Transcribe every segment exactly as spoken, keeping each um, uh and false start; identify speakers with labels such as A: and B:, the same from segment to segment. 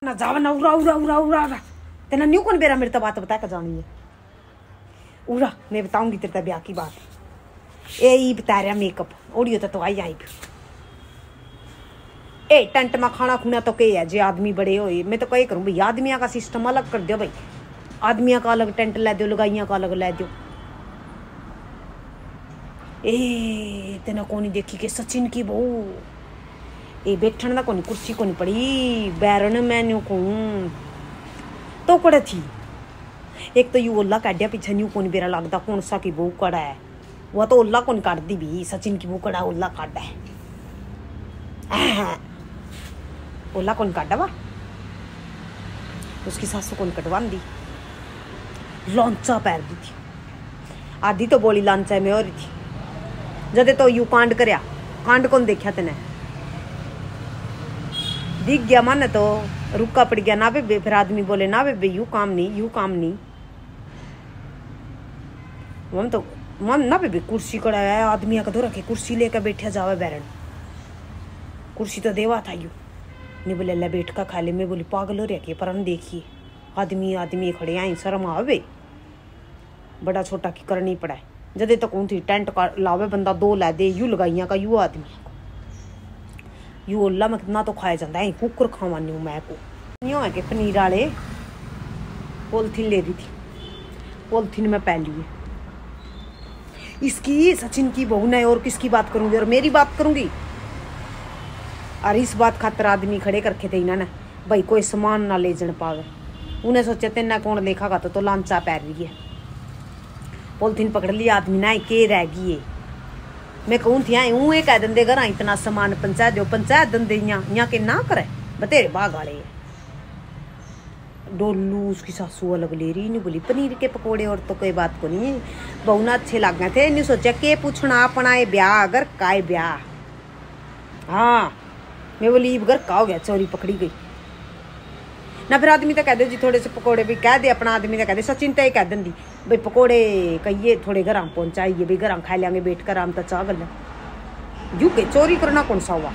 A: ना जावा ना उरा उरा उरा उरा उरा तेना न्यू कौन बेरा मेरे तो बात बता कर जानी है उरा मैं बताऊंगी तेरे ब्याह की बात ए ई बता रहा मेकअप ओडियो तो, तो आई आई ए टेंट में खाना खुना तो के है जे आदमी बड़े होए मैं तो कही करूँ भाई आदमियों का सिस्टम अलग कर दो भाई आदमियों का अलग टेंट लै दो लगाइया का अलग लै दो ए तेना कोनी देखी के सचिन की बहू ए बैठन दा कोनी कुर्सी कोनी पड़ी बैरन मैन्यू को तो कड़े थी एक तो यू ओला काटिया पीछे न्यू कोनी बेरा लगता कौन सा की बहू कड़ा है वह तो ओला कौन काट दी भी सचिन की बहू कड़ा ओला काटा है ओला कौन काटा वा उसकी सासू कौन कटवा दी लॉन्चा पैर दी थी आधी तो बोली लांचा में और थी जदे तो यू कांड करया कांड कौन देखा तेने दिख गया मन तो रुका पड़ गया ना बे फिर आदमी बोले ना बे यू काम नहीं यू काम नहीं हम तो मन ना बे कुर्सी कड़ा है आदमी का दो रखे कुर्सी लेकर बैठा जावे बैरन कुर्सी तो देवा था यू नहीं बोले ले बैठ का खा ले मैं बोली पागल हो रहा पर हम देखिए आदमी आदमी खड़े आई शर्म आवे बड़ा छोटा की करनी पड़ा है जदे तक उन थी टेंट का लावे बंदा दो ला दे यू लगाइया का यू आदमी यू ओला में कितना तो खाया जाता है कुकर खावानी हूँ मैं को यूँ है कि पनीर वाले पोलथीन ले रही थी पोलथीन में पहली है इसकी सचिन की बहू ने और किसकी बात करूंगी और मेरी बात करूंगी और इस बात खातर आदमी खड़े करके थे इन्होंने भाई कोई सामान ना ले जन पावे उन्हें सोचा तेना कौन लेखागा तो, तो लांचा पैर रही है पोलथीन पकड़ लिया आदमी ना के रह गई है मैं कहूँ थी आई हूँ कह देंगे घर इतना सामान पंचायत दो पंचायत दंदे यहाँ के ना करे बतेरे बाग वाले डोलू उसकी सासू अलग ले रही नहीं बोली पनीर के पकोड़े और तो कोई बात को नहीं बहू ना अच्छे लग गए थे नहीं सोचा के पूछना अपना ये ब्याह अगर काय ब्याह हाँ मैं बोली घर का हो गया चोरी पकड़ी गई ना फिर आदमी तो कह दे जी थोड़े से पकोड़े भी कह दे अपना आदमी तो कह दे सचिन तो ही कह दी भाई पकोड़े कहिए थोड़े घर पहुंचाइए भाई घर खा लेंगे बैठ कर आम तो चाह गल यू के चोरी करना कौन सा हुआ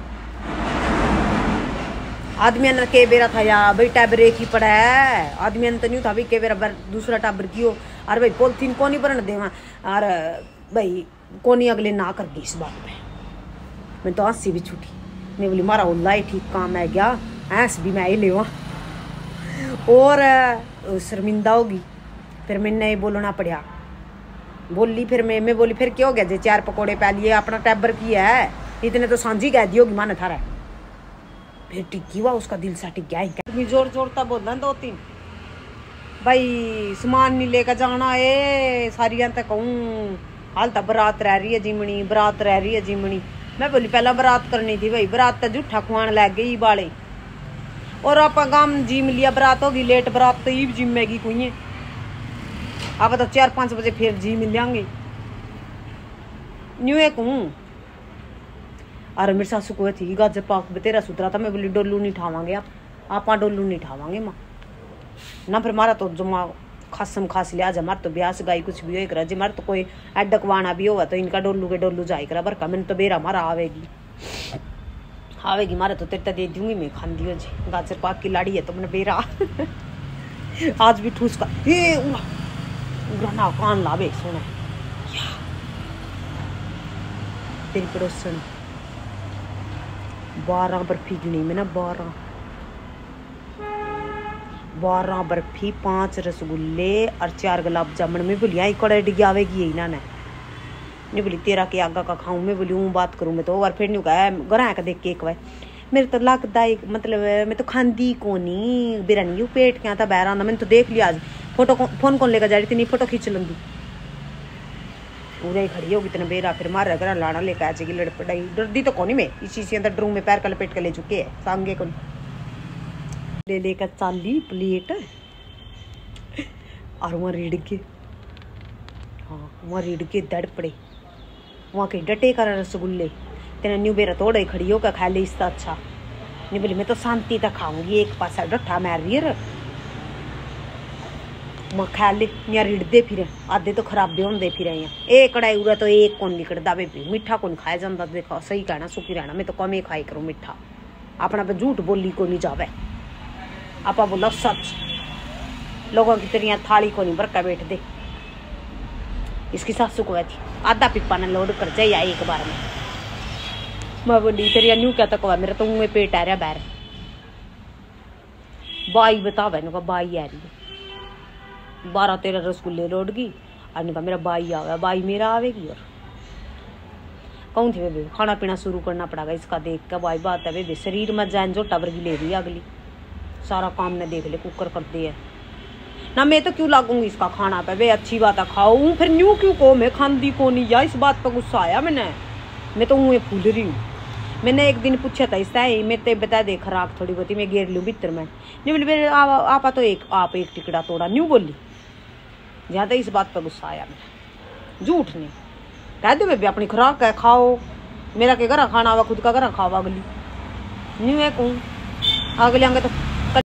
A: आदमी ने के बेरा था या भाई टाबर एक ही पड़ा है आदमी ने तो नहीं था भाई के बेरा दूसरा टाबर कियो अरे भाई पोलथीन को नहीं भरन देवा और भाई कोनी अगले ना कर गई इस बात में मैं तो हंसी भी छूटी मैं बोली मारा ओला ही ठीक काम है गया ऐस भी मैं ही ले और शर्मिंदा होगी फिर मैंने बोलना पड़ा बोली फिर मैं मैं बोली फिर क्या हो गया जे चार पकोड़े पै लिए अपना टैबर की है इतने तो सांझी कह दी होगी माने थारा फिर टिक्की हुआ उसका दिल सा टिक गया जोर जोरता बोलना दो तीन भाई सामान नहीं लेकर जाना है सारिया तक कहूँ हाल तक बरात रह रही है जिमनी बरात रह रही है जिमनी मैं बोली पहला बरात करनी थी भाई बरात तो झूठा खुआन लग गई बाले और आप गांव जिम लिया बरात होगी लेट बरात तो ईब जिमेगी कोई आप तो चार पाँच बजे फिर जी मिल जाएंगे न्यू एक हूँ अरे मेरी सासू को थी गाजर पाक तेरा सुतरा था मैं बोली डोलू नहीं ठावांगे आप आप डोलू नहीं ठावांगे माँ ना फिर मारा तो जमा खासम खास लिया जा मार तो ब्याह से गाई कुछ भी हो करा जी मार तो कोई अडकवाना भी होगा तो इनका डोलू के डोलू जाए करा बरका मैंने तो बेरा मारा आवेगी आवेगी मारे तो तेरे दे दूंगी मैं खांदी हो जी गाजर पाक की लाड़ी है तो मैंने बेरा आज भी ठूस का ये उड़ा ना कान लावे सोना तेरी पड़ोसन बारह बर्फी गिनी में ना बारह बारह बर्फी पांच रसगुल्ले और चार गुलाब जामुन में बोली आई कड़े डिगी आवेगी इन्होंने नहीं बोली तेरा के आगा का खाऊं मैं बोली हूँ बात करूँ मैं तो और फिर नहीं कहा घर का देख के एक बार मेरे तो लगता है मतलब मैं तो खांदी कोनी बेरा नहीं पेट क्या था बहरा मैंने तो देख लिया आज फोटो फोन कौन लेकर जा रही थी नहीं फोटो खींच लूंगी पूरा ही खड़ी होगी इतना बेरा फिर मारा घर लाना लेकर आ जाएगी लड़ पड़ाई डरदी तो कौन मैं इसी से अंदर ड्रूम में पैर का लपेट कर ले चुके है सांगे कौन ले लेकर चाली प्लेट और वहाँ रीढ़ के हाँ वहाँ रीढ़ के दड़ पड़े वहाँ के डटे कर रसगुल्ले तेना न्यू बेरा तोड़े खड़ी होकर खा ले इसका अच्छा नहीं बोली मैं तो शांति तक खाऊंगी एक पासा डट्ठा मार रही है मैं खा ले यहाँ रिड़ दे फिर आधे तो खराब भी होंगे फिर यहाँ एक कढ़ाई उड़ा तो एक कौन निकलता वे भी मीठा कौन खाया जाता देखो सही कहना सुखी रहना मैं तो कम ही खाई करूँ मीठा अपना पे झूठ बोली को नहीं जावे आपा बोला सच, लोगों की तेरिया थाली को नहीं बरका बैठ दे। इसकी सासू को थी आधा पिप्पा ने लोड कर जाए आई एक बार में। मैं बोली तेरिया न्यू क्या तक मेरा तो मुँह में पेट आ रहा बाहर। बाई बता बहनों का बाई आ रही है, बारह तेरह रसगुल्ले लोड गई और का मेरा बाई आ गया, बाई मेरा आवेगी। और कहूँ थी बेबे खाना पीना शुरू करना पड़ेगा इसका देख के। बाई बात है बेबे शरीर में जान जो टबर की ले रही अगली, सारा काम ने देख ले कुकर कर दिया ना। मैं तो क्यों लागूंगी इसका खाना पे बे, अच्छी बात है खाऊं फिर न्यू क्यों को मैं खांदी को नहीं या इस बात पर गुस्सा आया मैंने। मैं तो मुँह फूल रही हूँ। मैंने एक दिन पूछा था इसका मैं ते बता दे खराब थोड़ी बहुत मैं गेर लूँ भीतर में नहीं बोली आपा तो एक आप एक टिकड़ा तोड़ा न्यू बोली। ज़्यादा इस बात पर गुस्सा आया मैं, झूठ नहीं कह दे बेबी अपनी खुराक है खाओ, मेरा के घर खाना हुआ खुद का घर खाओ अगली न्यू है कहूँ अगले आगे तो